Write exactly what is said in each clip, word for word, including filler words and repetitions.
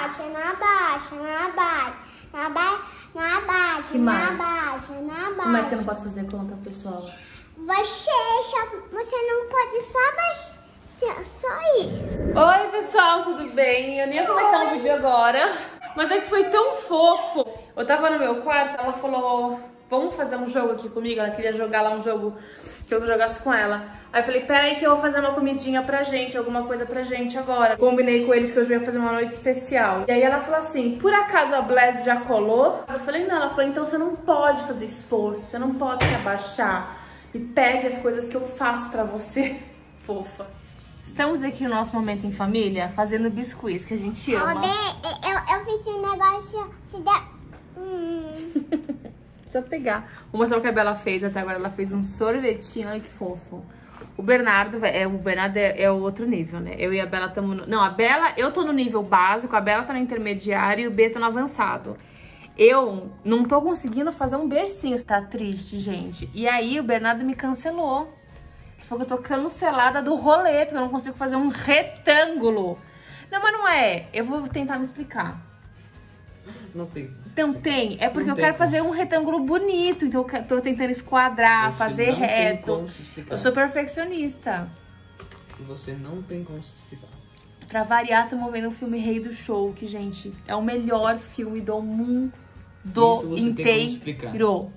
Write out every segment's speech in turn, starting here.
baixa, na baixa, na baixa, na baixa, na baixa, Que na mais? baixa, na baixa. O mais que eu não posso fazer conta, pessoal? Você, você não pode só baixar, só isso. Oi, pessoal, tudo bem? Eu nem ia começar o vídeo agora, mas é que foi tão fofo. Eu tava no meu quarto, ela falou, vamos fazer um jogo aqui comigo? Ela queria jogar lá um jogo que eu jogasse com ela. Aí eu falei, peraí que eu vou fazer uma comidinha pra gente, alguma coisa pra gente agora. Combinei com eles que hoje eu ia fazer uma noite especial. E aí ela falou assim, por acaso a Bless já colou? Eu falei, não. Ela falou, então você não pode fazer esforço, você não pode se abaixar. E pede as coisas que eu faço pra você, fofa. Estamos aqui no nosso momento em família, fazendo biscuits, que a gente ama. Ó, eu, eu fiz um negócio, se der... Hum. Deixa eu pegar. Vou mostrar o que a Bela fez até agora. Ela fez um sorvetinho, olha que fofo. O Bernardo, é, o Bernardo é, é o outro nível, né? Eu e a Bela estamos no... Não, a Bela, eu tô no nível básico, a Bela tá no intermediário e o B tá no avançado. Eu não tô conseguindo fazer um bercinho, tá triste, gente. E aí o Bernardo me cancelou. Ele falou que eu tô cancelada do rolê, porque eu não consigo fazer um retângulo. Não, mas não é. Eu vou tentar me explicar. Não tem. Então tem, é porque Não eu tem quero fazer como. um retângulo bonito, então eu quero- tô tentando esquadrar, Você fazer não tem reto. como se explicar. Eu sou perfeccionista. Você não tem como se explicar. Pra variar, estamos vendo o filme Rei do Show, que, gente, é o melhor filme do mundo Isso você tem como explicar. inteiro.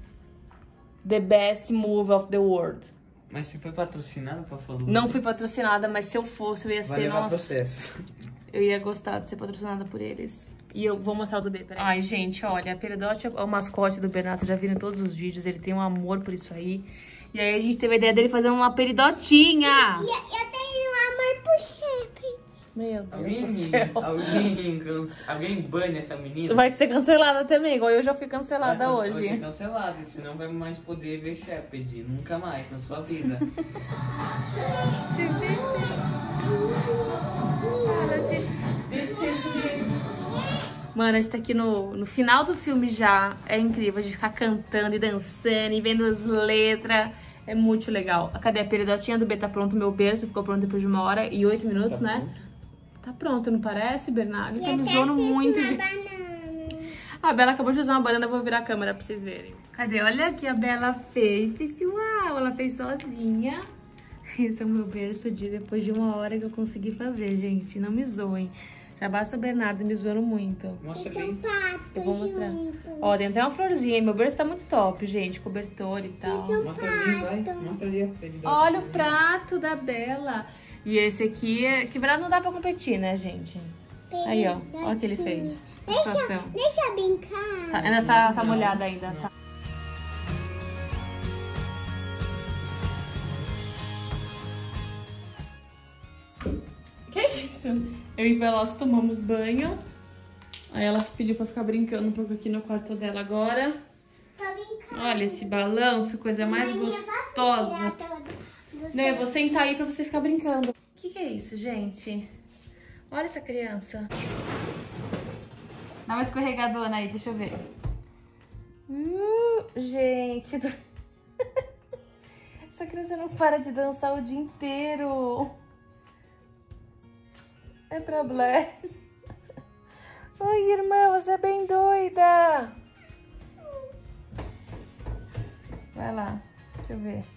The best movie of the world. Mas você foi patrocinado pra falar do Não vídeo? fui patrocinada, mas se eu fosse, eu ia Vai ser, levar nossa... processo. Eu ia gostar de ser patrocinada por eles. E eu vou mostrar o do B, peraí. Ai, gente, olha, a Peridote é o mascote do Bernardo, já viram em todos os vídeos, ele tem um amor por isso aí. E aí a gente teve a ideia dele fazer uma peridotinha. E eu, eu tenho amor por chefe. Meu Deus Alguém, do céu. alguém, canse- alguém bane essa menina? Vai ser cancelada também, igual eu já fui Vai- cancelada Vai ser hoje. cancelado, e você não vai mais poder ver Shepard, nunca mais na sua vida. Mano, a gente tá aqui no, no final do filme já. É incrível a gente ficar cantando e dançando e vendo as letras. É muito legal. Cadê a peridotinha do B? Tá pronto, meu berço ficou pronto depois de uma hora e oito minutos, Tá né? pronto? Tá pronto, não parece, Bernardo? Ele tá Eu me até zoando fiz muito. uma De... banana. A Bela acabou de usar uma banana, eu vou virar a câmera pra vocês verem. Cadê? Olha o que a Bela fez, pessoal. Ela fez sozinha. Esse é o meu berço de depois de uma hora que eu consegui fazer, gente. Não me zoem. Já basta o Bernardo me zoando muito. Mostra Esse é um bem. pato Eu vou mostrar. junto. Ó, tem até uma florzinha. Meu berço tá muito top, gente. Cobertor e tal. Esse é um Mostra ali, vai. pato. Mostra ali a peridote. Olha o prato da Bela. E esse aqui, é... que verdade não dá pra competir, né, gente? Aí, ó. Olha o que ele fez. A Deixa, situação. deixa eu brincar. Tá, ainda tá, tá molhada ainda, tá? Que isso? Eu e Belotes tomamos banho. Aí ela pediu pra ficar brincando um pouco aqui no quarto dela agora. Tô brincando. Olha esse balanço, coisa mais Mãe, eu posso gostosa. tirar toda você? Não, eu vou sentar aí pra você ficar brincando. O que, que é isso, gente? Olha essa criança. Dá uma escorregadona aí, deixa eu ver. Uh, gente. do- Essa criança não para de dançar o dia inteiro. É pra Bless. Oi, irmã, você é bem doida. Vai lá, deixa eu ver.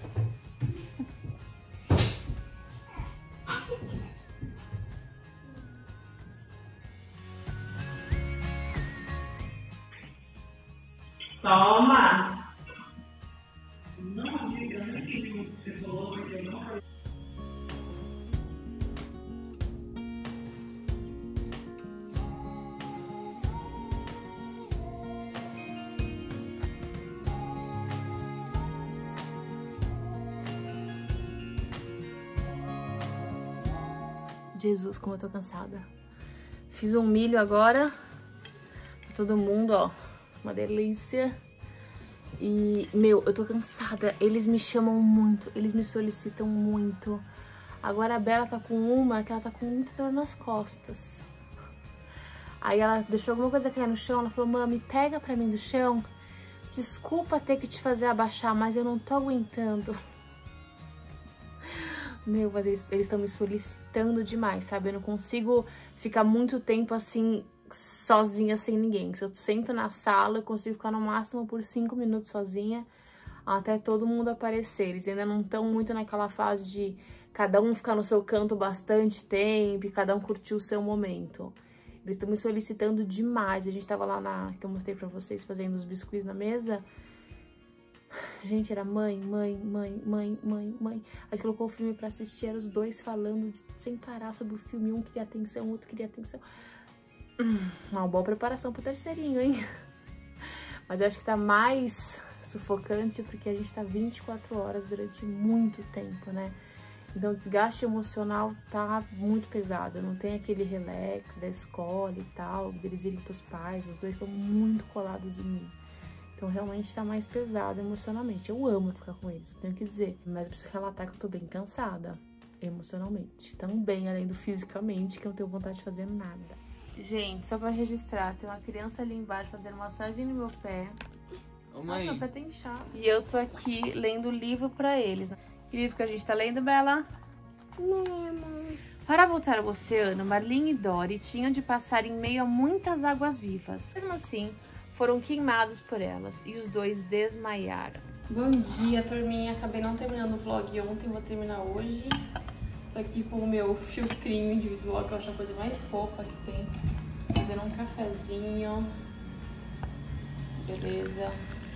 Toma! Jesus, como eu tô cansada. Fiz um milho agora pra todo mundo, ó. Uma delícia. E, meu, eu tô cansada. Eles me chamam muito, eles me solicitam muito. Agora a Bela tá com uma que ela tá com muita dor nas costas. Aí ela deixou alguma coisa cair no chão. Ela falou, mami, pega pra mim do chão. Desculpa ter que te fazer abaixar, mas eu não tô aguentando. Meu, mas eles estão me solicitando demais, sabe? Eu não consigo ficar muito tempo assim, sozinha, sem ninguém. Se eu sento na sala, eu consigo ficar no máximo por cinco minutos sozinha, até todo mundo aparecer. Eles ainda não estão muito naquela fase de cada um ficar no seu canto bastante tempo e cada um curtir o seu momento. Eles estão me solicitando demais. A gente tava lá na... que eu mostrei pra vocês, fazendo os biscuits na mesa. Gente, era mãe, mãe, mãe, mãe, mãe, mãe. A gente colocou o filme pra assistir, eram os dois falando de, sem parar sobre o filme. Um queria atenção, o outro queria atenção. Hum, uma boa preparação pro terceirinho, hein? Mas eu acho que tá mais sufocante porque a gente tá vinte e quatro horas durante muito tempo, né? Então o desgaste emocional tá muito pesado. Não tem aquele relax da escola e tal, deles irem pros pais. Os dois estão muito colados em mim. Então realmente tá mais pesado emocionalmente. Eu amo ficar com eles, eu tenho que dizer. Mas eu preciso relatar que eu tô bem cansada emocionalmente. Também, além do fisicamente, que eu não tenho vontade de fazer nada. Gente, só pra registrar, tem uma criança ali embaixo fazendo massagem no meu pé. Ô, mãe. Nossa, meu pé tem chá. E eu tô aqui lendo livro pra eles. Que livro que a gente tá lendo, Bela? Nemo. Para voltar ao oceano, Marlene e Dory tinham de passar em meio a muitas águas vivas. Mesmo assim, foram queimados por elas e os dois desmaiaram. Bom dia, turminha. Acabei não terminando o vlog ontem, vou terminar hoje. Tô aqui com o meu filtrinho individual, que eu acho a coisa mais fofa que tem. Fazendo um cafezinho. Beleza.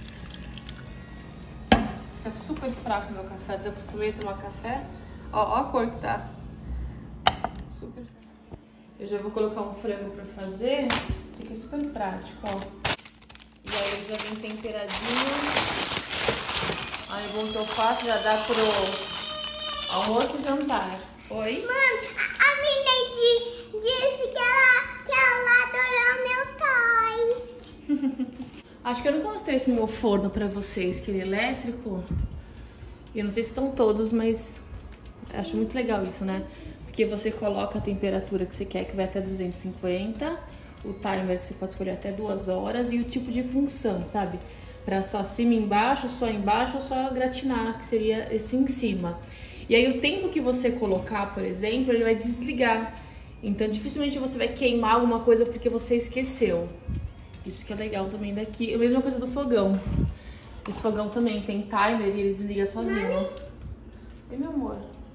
Fica super fraco o meu café. Desacostumei a tomar café. Ó, ó a cor que tá. Super fraco. Eu já vou colocar um frango pra fazer. Esse aqui é super prático, ó. E aí ele já vem temperadinho. Aí bom que eu faço, já dá pro almoço e jantar. Oi? Mano, a menina disse que ela, que ela adorou meu toys. Acho que eu nunca mostrei esse meu forno pra vocês, que ele é elétrico. Eu não sei se estão todos, mas acho muito legal isso, né? Porque você coloca a temperatura que você quer, que vai até duzentos e cinquenta, o timer que você pode escolher até duas horas e o tipo de função, sabe? Pra só cima e embaixo, só embaixo ou só gratinar, que seria esse em cima. E aí o tempo que você colocar, por exemplo, ele vai desligar. Então dificilmente você vai queimar alguma coisa porque você esqueceu. Isso que é legal também daqui. A mesma coisa do fogão. Esse fogão também tem timer e ele desliga sozinho. Mãe. E meu amor?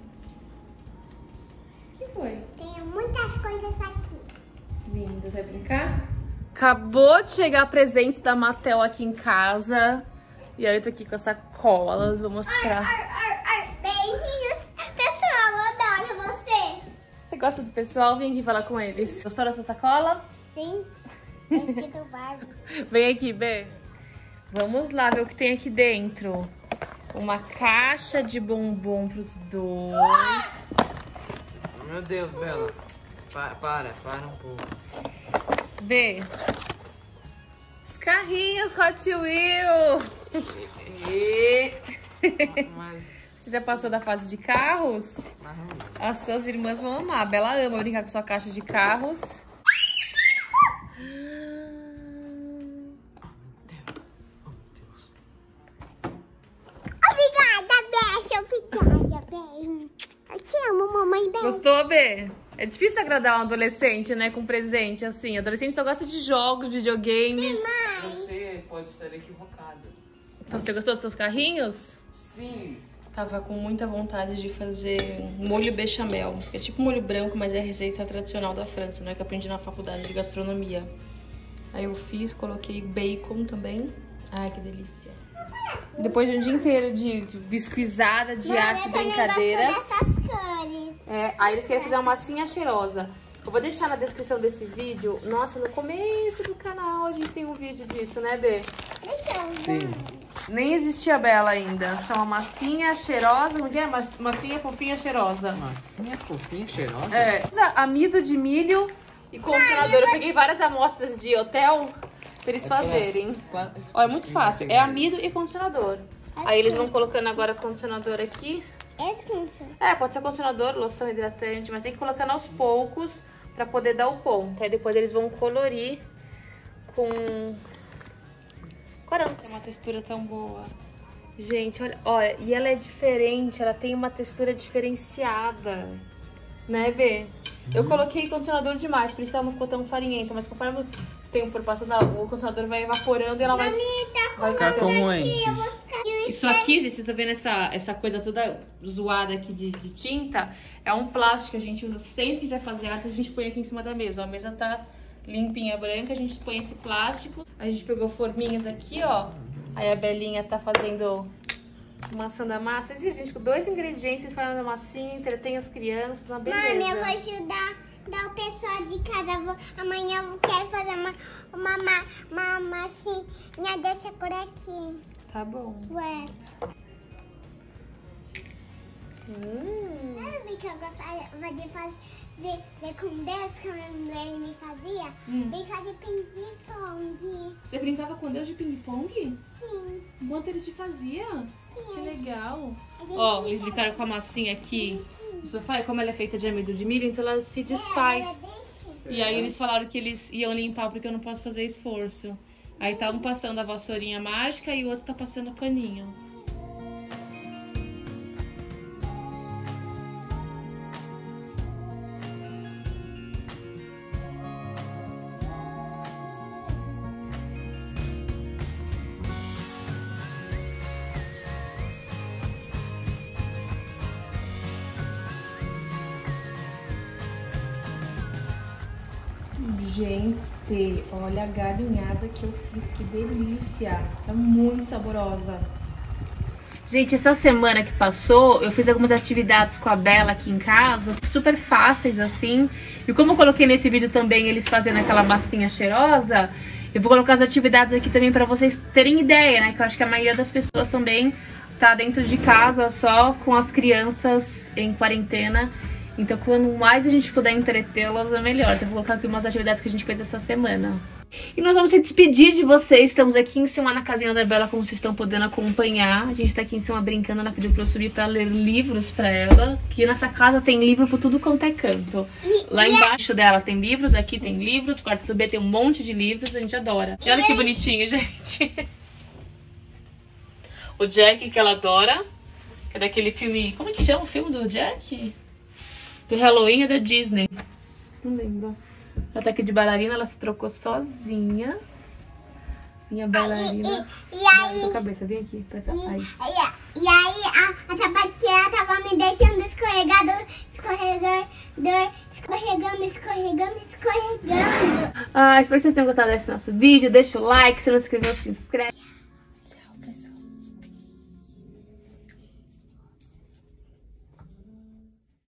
O que foi? Tem muitas coisas aqui. Lindo, vai brincar? Acabou de chegar presentes da Mattel aqui em casa. E aí eu tô aqui com as sacolas, vou mostrar. Ar, ar, ar. Beijinhos. Pessoal, eu adoro você. Você gosta do pessoal? Vem aqui falar com eles. Gostou da sua sacola? Sim. Escrito Barbie. Vem aqui, B. Vamos lá ver o que tem aqui dentro. Uma caixa de bombom pros dois. Oh, meu Deus, Bela. Pa para, para um pouco. B. Os carrinhos Hot Wheels. E... Mas... Você já passou da fase de carros? Mas não. As suas irmãs vão amar. A Bela ama brincar com sua caixa de carros. Obrigada, beijo. Obrigada, beijo. Eu te amo, mamãe. Beijo. Gostou, B? É difícil agradar um adolescente, né? Com presente, assim. Adolescente só gosta de jogos, de videogames. Você pode estar equivocada. Então, você gostou dos seus carrinhos? Sim. Tava com muita vontade de fazer molho bechamel. É tipo molho branco, mas é a receita tradicional da França, né? Que eu aprendi na faculdade de gastronomia. Aí eu fiz, coloquei bacon também. Ai, que delícia. Depois de um dia inteiro de biscuizada, de arte, brincadeiras. Dessas cores. É, aí eles querem fazer uma massinha cheirosa. Eu vou deixar na descrição desse vídeo. Nossa, no começo do canal a gente tem um vídeo disso, né, B? Deixa eu ver. Sim. Nem existia Bela ainda. Chama massinha cheirosa. Como que é? Mas- Massinha fofinha cheirosa. Massinha fofinha, cheirosa? É. Usa amido de milho e condicionador. Eu peguei várias amostras de hotel pra eles fazerem. Ó, é muito fácil. É amido e condicionador. Aí eles vão colocando agora condicionador aqui. Esse condição. É, pode ser condicionador, loção hidratante, mas tem que colocar aos poucos pra poder dar o ponto. Aí depois eles vão colorir com corantes. É uma textura tão boa. Gente, olha, olha, e ela é diferente, ela tem uma textura diferenciada. Né, B? Eu coloquei condicionador demais, por isso que ela não ficou tão farinhenta. Mas conforme o tempo for passando, o condicionador vai evaporando e ela vai... vai Ficar como antes. Isso aqui, gente, você tá vendo essa, essa coisa toda zoada aqui de, de tinta? É um plástico que a gente usa sempre que vai fazer arte, a gente põe aqui em cima da mesa. Ó, a mesa tá limpinha, branca, a gente põe esse plástico. A gente pegou forminhas aqui, ó. Aí a Belinha tá fazendo maçã da massa. Gente, com dois ingredientes, vocês fazem a massinha, entretém as crianças, uma beleza. Mãe, eu vou ajudar, dar o pessoal de casa. Eu vou, amanhã eu quero fazer uma, uma, uma, uma massinha dessa por aqui. Tá bom. Ué. Hum. Sabe que eu gostava de fazer, fazer com Deus, quando ele me fazia? Hum. Brincar de ping-pong. Você brincava com Deus de ping-pong? Sim. Enquanto ele te fazia? Sim. Que legal. A gente Ó, brinca- eles brincaram com a massinha aqui no sofá. E como ela é feita de amido de milho, então ela se desfaz. E aí eles falaram que eles iam limpar porque eu não posso fazer esforço. Aí tá um passando a vassourinha mágica e o outro tá passando o paninho. Gente, olha a galinhada que eu fiz, que delícia! Tá muito saborosa. Gente, essa semana que passou, eu fiz algumas atividades com a Bela aqui em casa, super fáceis assim. E como eu coloquei nesse vídeo também eles fazendo aquela massinha cheirosa, eu vou colocar as atividades aqui também pra vocês terem ideia, né? Que eu acho que a maioria das pessoas também tá dentro de casa só com as crianças em quarentena. Então, quanto mais a gente puder entretê-las, é melhor. Então, eu vou colocar aqui umas atividades que a gente fez essa semana. E nós vamos se despedir de vocês. Estamos aqui em cima na casinha da Bela, como vocês estão podendo acompanhar. A gente tá aqui em cima brincando. Ela pediu pra eu subir pra ler livros pra ela. Que nessa casa tem livro por tudo quanto é canto. Lá embaixo dela tem livros, aqui tem livros. No quarto do B tem um monte de livros, a gente adora. E olha que bonitinho, gente. O Jack, que ela adora. Que é daquele filme... Como é que chama o filme do Jack? Do Halloween é da Disney. Não lembro. Ela tá aqui de bailarina, ela se trocou sozinha. Minha bailarina. E, e, e aí... Sua cabeça, vem aqui. Pra cá. Aí. E, e aí a, a sapatinha tava me deixando escorregado, escorregador, escorregando, escorregando, escorregando. Ah, espero que vocês tenham gostado desse nosso vídeo. Deixa o like, se não se inscreveu, se inscreve.